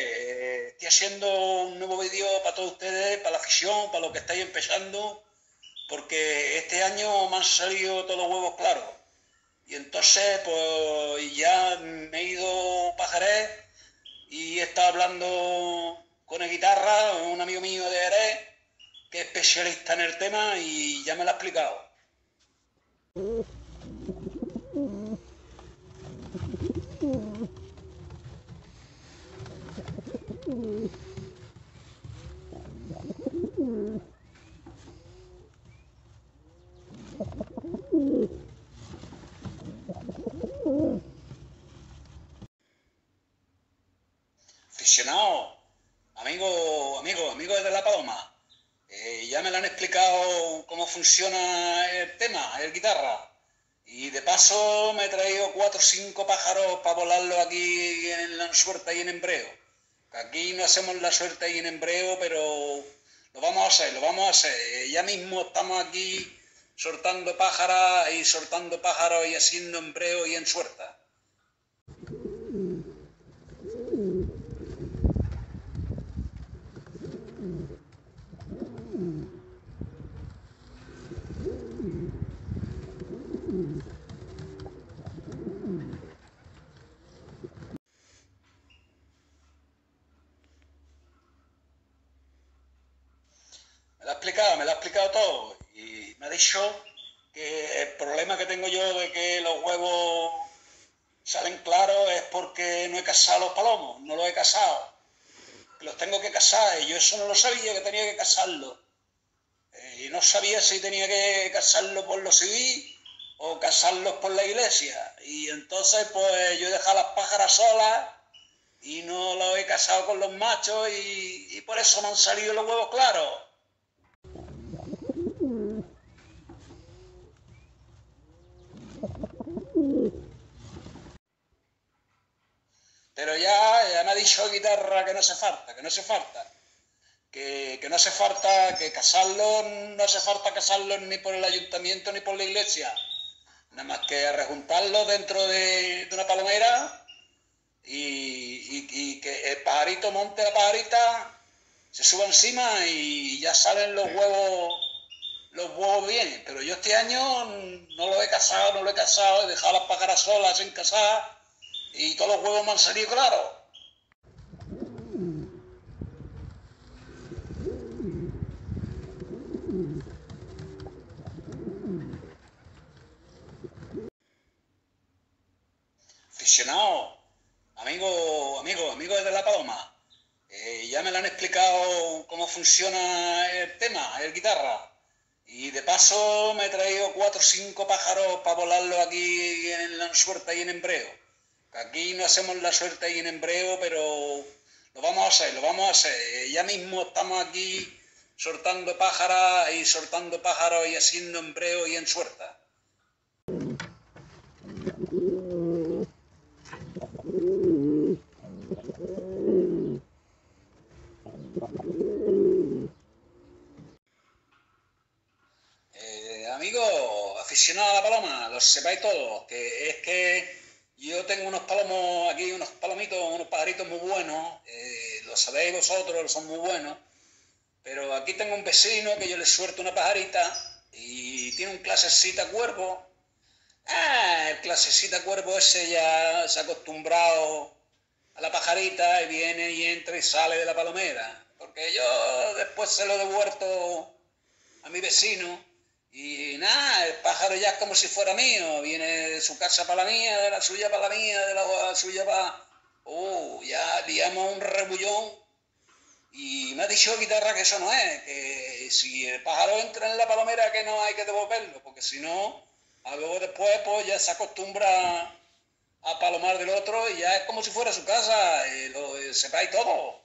estoy haciendo un nuevo vídeo para todos ustedes, para la afición, para los que estáis empezando, porque este año me han salido todos los huevos claros. Y entonces, pues ya me he ido para Jerez y he estado hablando con el guitarra, un amigo mío de Jerez, que es especialista en el tema y ya me lo ha explicado. Aficionado, amigo de La Paloma, ya me lo han explicado cómo funciona el tema, el guitarra. Y de paso me he traído 4 o 5 pájaros para volarlos aquí en la suerte y en embreo. Aquí no hacemos la suerte y en embreo, pero lo vamos a hacer, lo vamos a hacer. Ya mismo estamos aquí soltando pájaros y haciendo embreo y en suerta. Me lo ha explicado todo y me ha dicho que el problema que tengo yo de que los huevos salen claros es porque no he cazado los palomos, no los he cazado, que los tengo que cazar y yo eso no lo sabía, que tenía que cazarlos. Y no sabía si tenía que cazarlos por los civil o cazarlos por la iglesia. Y entonces pues yo he dejado las pájaras solas y no los he cazado con los machos y por eso me han salido los huevos claros. Pero ya me ha dicho guitarra que no hace falta, que no hace falta. Que no hace falta que casarlos, no hace falta casarlos ni por el ayuntamiento ni por la iglesia. Nada más que rejuntarlos dentro de una palomera y que el pajarito monte la pajarita, se suba encima y ya salen los huevos bien. Pero yo este año no lo he cazado, he dejado las pájaras solas sin cazar y todos los huevos me han salido claros. Aficionado, amigo de La Paloma, ya me lo han explicado cómo funciona el tema, el guitarra. Y de paso me he traído 4 o 5 pájaros para volarlos aquí en la suerte y en embreo. Aquí no hacemos la suerte y en embreo, pero lo vamos a hacer, lo vamos a hacer. Ya mismo estamos aquí soltando pájaros y haciendo embreo y en suerta. Amigos, aficionados a la paloma, los sepáis todos, que es que yo tengo unos palomos aquí, unos palomitos, unos pajaritos muy buenos, lo sabéis vosotros, son muy buenos, pero aquí tengo un vecino que yo le suelto una pajarita y tiene un clasecita cuervo. El clasecita cuervo ese ya se ha acostumbrado a la pajarita y viene y entra y sale de la palomera, porque yo después se lo he devuelto a mi vecino y nada, el pájaro ya es como si fuera mío, viene de su casa para la mía, de la suya para la mía, de la suya para... ya liamos un rebullón y me ha dicho guitarra que eso no es, que si el pájaro entra en la palomera que no hay que devolverlo, porque si no, a luego después pues ya se acostumbra a palomar del otro y ya es como si fuera su casa, lo sepáis todo.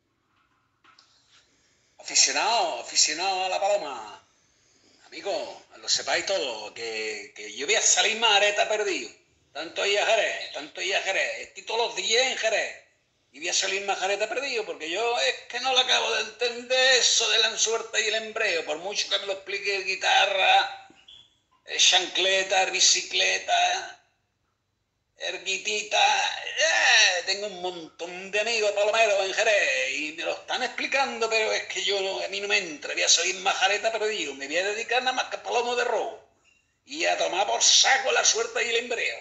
Aficionado a la paloma, lo sepáis todo, que yo voy a salir más areta perdido. Tanto ir a Jerez, tanto ir a Jerez. Estoy todos los días en Jerez. Y voy a salir más jareta perdido, porque yo es que no lo acabo de entender eso de la ensuerta y el embreo. Por mucho que me lo explique guitarra, chancleta, bicicleta, erguitita. Tengo un montón de amigos palomeros en Jerez y me lo están explicando, pero es que a mí no me entra. Voy a salir más jareta perdido. Me voy a dedicar nada más que a palomo de robo. Y a tomar por saco la suerte y el embreo.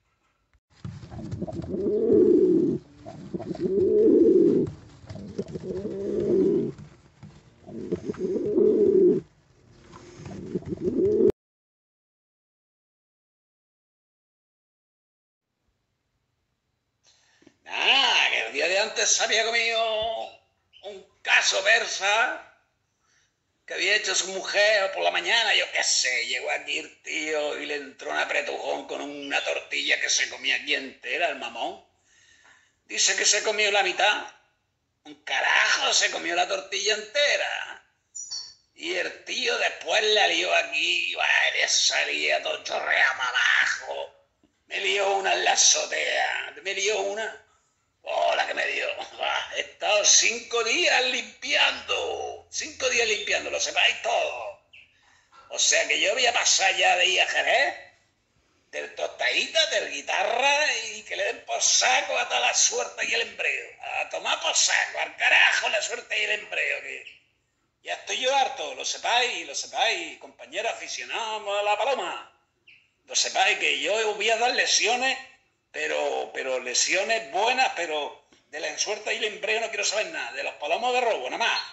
Nada, que el día de antes se había comido un caso persa que había hecho su mujer por la mañana, yo qué sé, llegó aquí el tío y le entró un apretujón con una tortilla que se comía aquí entera, el mamón. Dice que se comió la mitad. Un carajo, se comió la tortilla entera. Y el tío después la lió aquí, y le salía todo chorreado para abajo. Me lió una en la azotea, me lió una. ¡Oh, la que me dio! He estado 5 días limpiando. 5 días limpiando, lo sepáis todo. O sea que yo voy a pasar ya de ir a Jerez, del tostadita, del guitarra, y que le den por saco a toda la suerte y el embreo. A tomar por saco, al carajo la suerte y el embreo. Que ya estoy yo harto, lo sepáis, compañeros aficionados a la paloma. Lo sepáis que yo voy a dar lesiones, pero lesiones buenas, pero de la ensuerta y el embreo no quiero saber nada, de los palomos de robo, nada más.